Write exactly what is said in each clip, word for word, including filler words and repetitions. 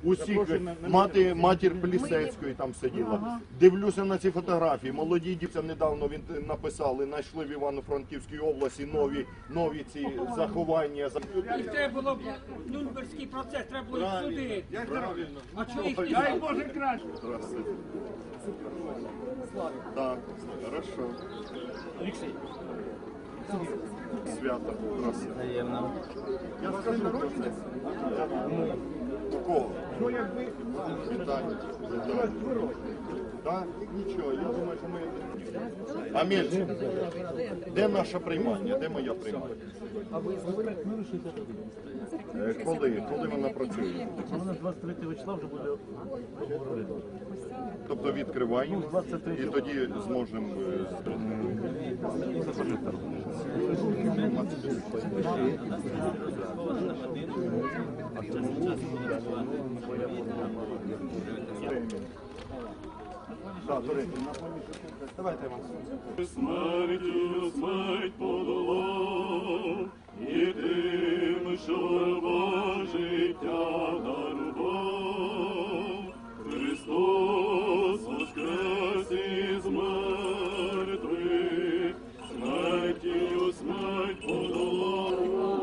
усіх, мати, матір Плісецької там сиділа. Дивлюся на ці фотографії, молоді дівчата недавно він написали, знайшли в Івано-Франківській області нові, нові ці заховання. І це було б Нюрнберзький процес, треба було їх судити. Правильно. А чого їх не Дай судили? Боже краще. Здравствуйте. Так, хорошо. Олексій. Свято. Здравствуйте. Таємно. Я скажу народження. У кого? Що як ви? Вітання. Вітання. Так, нічого, я думаю, що ми... Амель, де наше приймання? Де моя приймання? Е, Коли? Коли вона працює? Вона двадцять третього числа вже буде говорити. Тобто відкриваємо і тоді зможемо... Давайте вам. Смертю смерть подолав, і тим, що раба життя дарував. Христос воскрес із мертвих, смертю смерть подолав.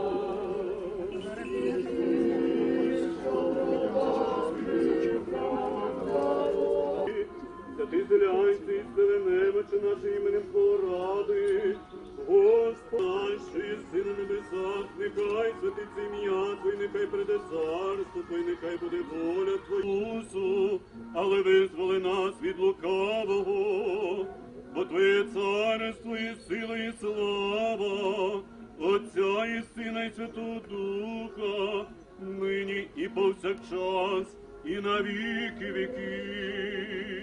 Ти зеляйся і зцели немочі наші іменем поради. Господи, що єси на небесах, нехай святиться ім'я Твоє, нехай прийде царство Твоє, нехай буде воля Твоя. Ісусу, але визволи нас від лукавого, бо Твоє царство і сила і слава, Отця і Сина і Святого Духа, нині і повсякчас, і на віки віків.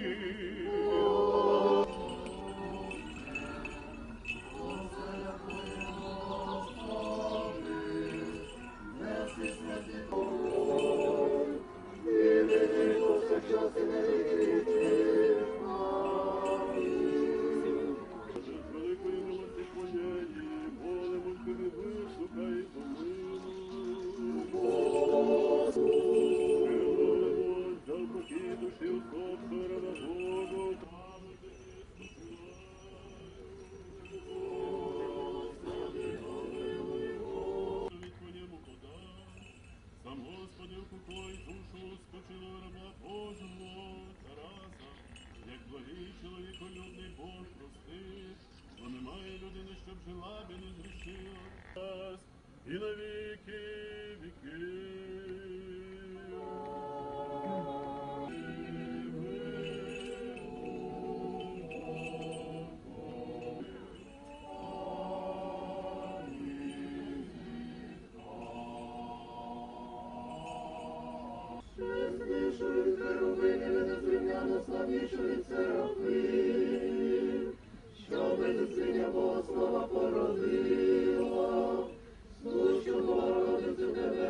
Великої милости Твоєї, молимо, ти не вислухай помилуй. За упокій душі усопшого раба Богу. Твоєму подай, сам Господи упокой душу спочилого раба Божого Тараса, як благий чоловіколюбний Бог простив, бо немає людини, щоб жила, би не згрішила, і на віки віків. Славнішою херовимів, незрівняно славнішою серафим, що безосвіння Бога слава породила, сущу Богородицю тебе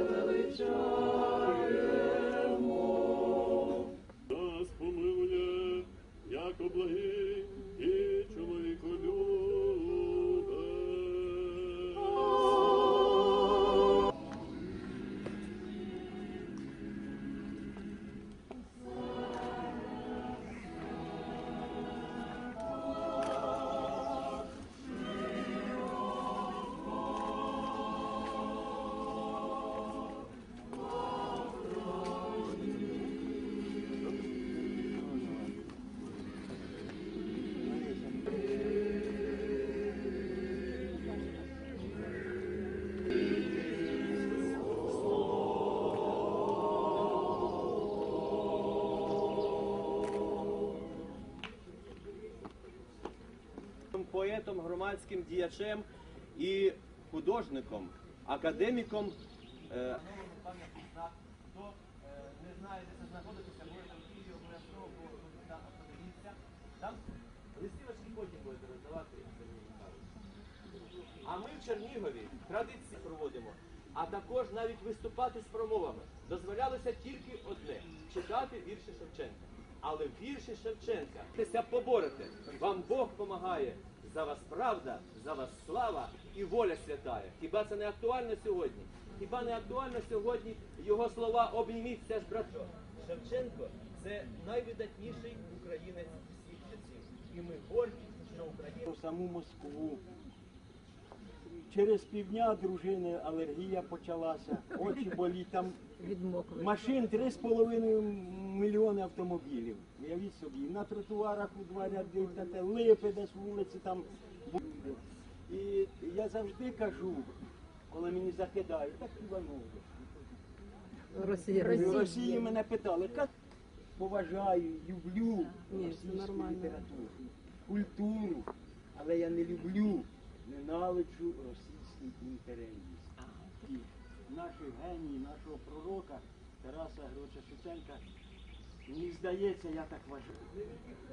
величаємо. Нас помилує, як облагий і чоловіколюбе. Поетом, громадським діячем і художником, академіком. Е... Хто не знає, де це знаходитися, можете в Києві обов'язково подивіться. Там листівочки потім будете роздавати. А ми в Чернігові традиції проводимо, а також навіть виступати з промовами. Дозволялося тільки одне – читати вірші Шевченка. Але вірші Шевченка ви поборете, вам Бог помагає. За вас правда, за вас слава і воля святая. Хіба це не актуально сьогодні? Хіба не актуально сьогодні його слова «обніміться ж, брато»? Шевченко – це найвидатніший українець всіх часів. І ми горді, що Україна... В саму Москву. Через півдня дружини алергія почалася, очі боліть, там машин три з половиною мільйони автомобілів. Уявіть собі, на тротуарах у два ряди, та те, липи десь вулиці там. І я завжди кажу, коли мені закидають, так Іванович. Росія. В Росії мене питали, як поважаю, люблю російську літературу, культуру, але я не люблю, ненавиджу російський імперіалізм. І наші генії, нашого пророка Тараса Григоровича Шевченка, мені здається, я так вважаю.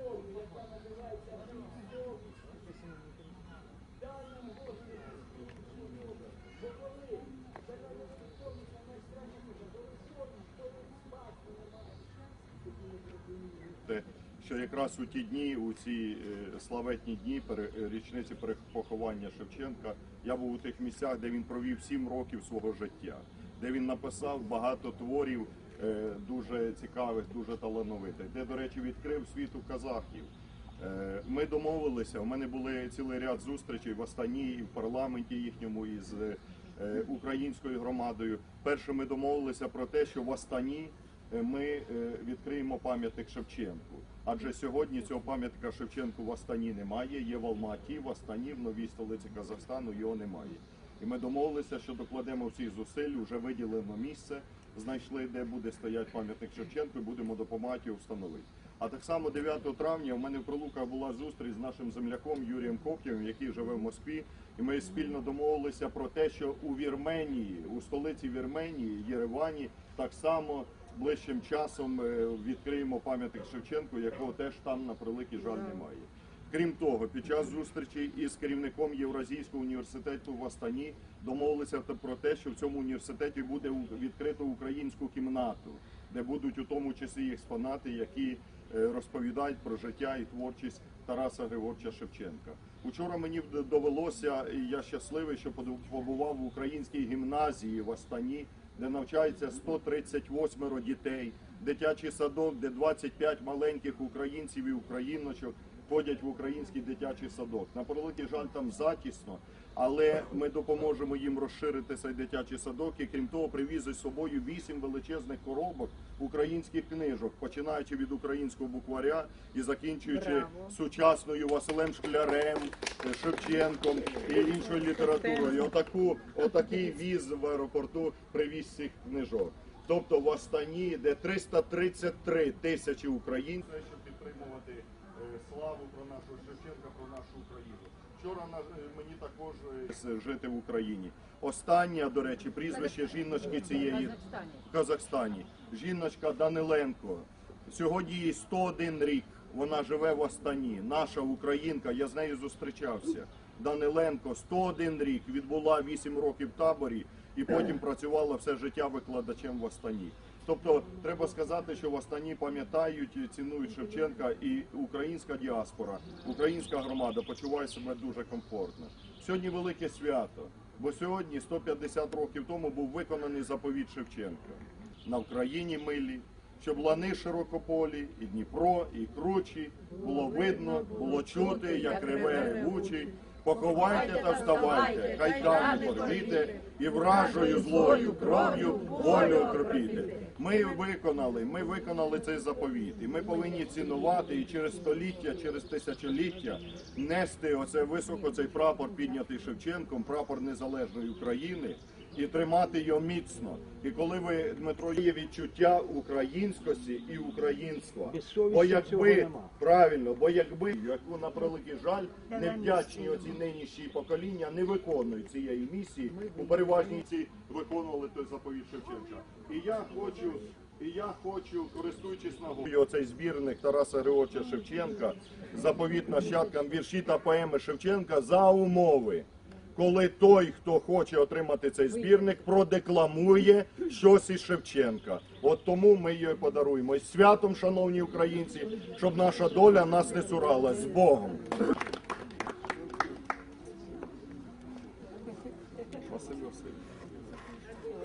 Що якраз у ті дні, у ці е, славетні дні, пере, річниці поховання Шевченка, я був у тих місцях, де він провів сім років свого життя, де він написав багато творів е, дуже цікавих, дуже талановитих, де, до речі, відкрив світу казахів. Е, ми домовилися, у мене були цілий ряд зустрічей в Астані і в парламенті їхньому із е, українською громадою. Перше, ми домовилися про те, що в Астані ми відкриємо пам'ятник Шевченку. Адже сьогодні цього пам'ятника Шевченку в Астані немає, є в Алматі, в Астані, в новій столиці Казахстану його немає. І ми домовилися, що докладемо всіх зусиль, вже виділено місце, знайшли, де буде стояти пам'ятник Шевченку, і будемо допомагати його встановити. А так само дев'ятого травня у мене в Прилуках була зустріч з нашим земляком Юрієм Коптєвим, який живе в Москві, і ми спільно домовилися про те, що у Вірменії, у столиці Вірменії, Єревані, так само ближчим часом відкриємо пам'ятник Шевченку, якого теж там, на превеликий жаль, немає. Крім того, під час зустрічі із керівником Євразійського університету в Астані домовилися про те, що в цьому університеті буде відкрито українську кімнату, де будуть у тому числі експонати, які розповідають про життя і творчість Тараса Григоровича Шевченка. Учора мені довелося, і я щасливий, що побував в українській гімназії в Астані, де навчається сто тридцять вісім дітей, дитячий садок, де двадцять п'ять маленьких українців і україночок ходять в український дитячий садок. На превеликий жаль, там затісно, але ми допоможемо їм розширити цей дитячий садок і, крім того, привіз із собою вісім величезних коробок українських книжок, починаючи від українського букваря і закінчуючи Браво. сучасною Василем Шклярем, Шевченком і іншою літературою. Отаку, отакий віз в аеропорту привіз цих книжок. Тобто в Астані, де триста тридцять три тисячі українців, щоб підтримувати славу про нашого Шевченка, про нашу Україну. Вчора мені також жити в Україні. Останнє, до речі, прізвище жіночки цієї в Казахстані. Жіночка Даниленко. Сьогодні їй сто один рік. Вона живе в Астані. Наша українка, я з нею зустрічався. Даниленко сто один рік, відбула вісім років в таборі і потім працювала все життя викладачем в Астані. Тобто, треба сказати, що в Астані пам'ятають і цінують Шевченка, і українська діаспора, українська громада почуває себе дуже комфортно. Сьогодні велике свято, бо сьогодні, сто п'ятдесят років тому, був виконаний заповіт Шевченка. На Вкраїні милі, щоб лани широкополі, і Дніпро, і кручі, було видно, було чути, як реве ревучий. Поховайте та вставайте, кайдани порвіте, і вражою злою кров'ю волю окропіте. Ми виконали, ми виконали цей заповіт, і ми повинні цінувати і через століття, через тисячоліття нести оце високо цей прапор, піднятий Шевченком, прапор незалежної України, і тримати його міцно. І коли ви, Дмитро, є відчуття українськості і українства, бо якби, правильно, бо якби, яку, на превеликий жаль, невдячні оці нинішні покоління не виконують цієї місії, у переважній ці виконували той заповіт Шевченка. І я хочу, і я хочу, користуючись нагодою, оцей збірник Тараса Григоровича Шевченка, заповіт нащадкам вірші та поеми Шевченка за умови, коли той, хто хоче отримати цей збірник, продекламує щось із Шевченка. От тому ми її подаруємо. І святом, шановні українці, щоб наша доля нас не цурала. З Богом! Василь Васильович.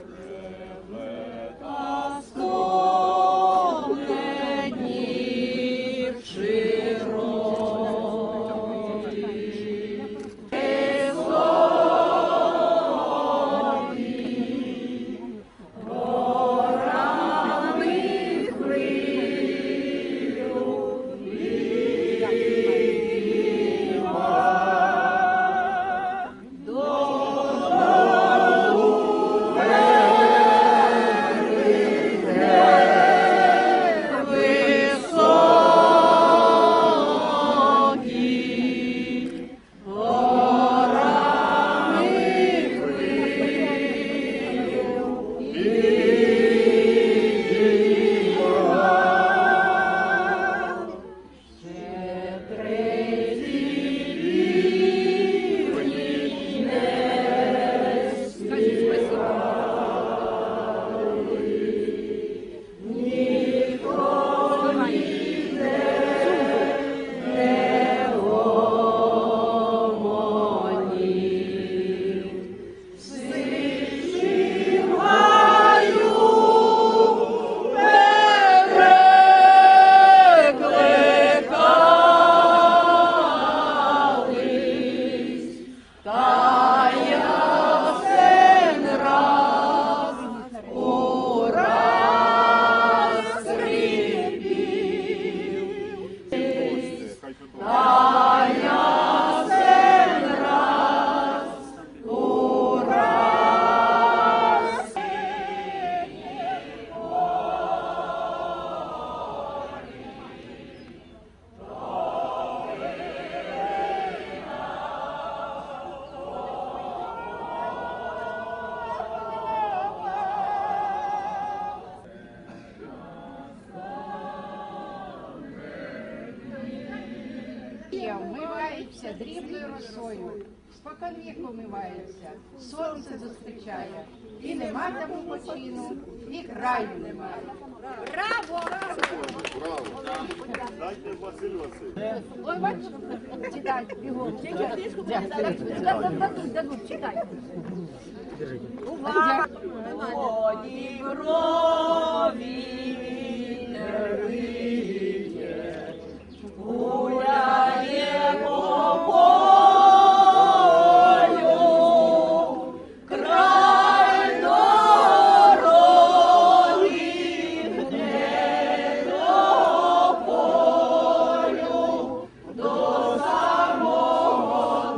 вкривається дрібною росою, споконвіку вмивається, сонце зустрічає, і нема тому почину, і краю немає. Браво! Браво. Дайте Василь Васильович. Ой, бачиш, читай, бігом. Дадуть, дадуть, дадуть, читай. Увага! О, Діброві не виє, гуляє по полю, край дороги гне до полю, до самого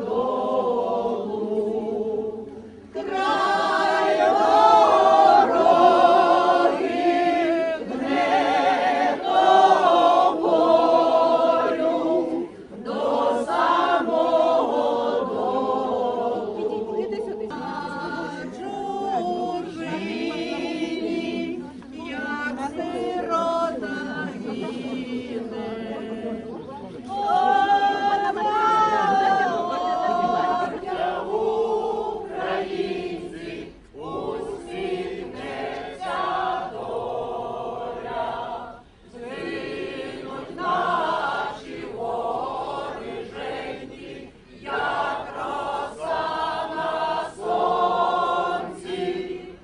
долу. Край дороги гне до полю, до самого долу. Іди сюди. На чужині, як сирота гине, Оля українці, усміхнеться доля, згинуть наші воріженьки, як роса на сонці,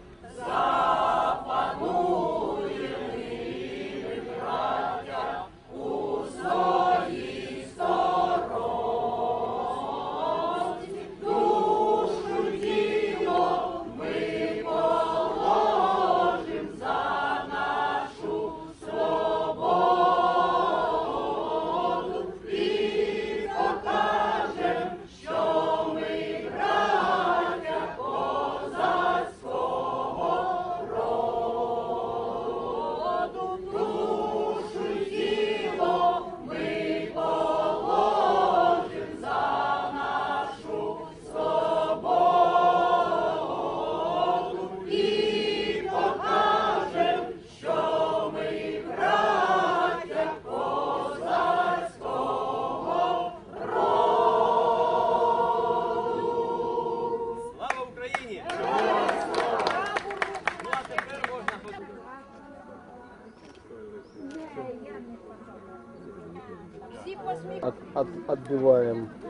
запанує ми, браття, у своїй сторонці. Душу й тіло ми положим за нашу свободу і покажем, що ми браття козацького роду. Душу й тіло ми положим за нашу свободу і покажем, що ми браття козацького роду. Слава Україні! Ну а тепер можна Всі посміх. От, от, отбиваем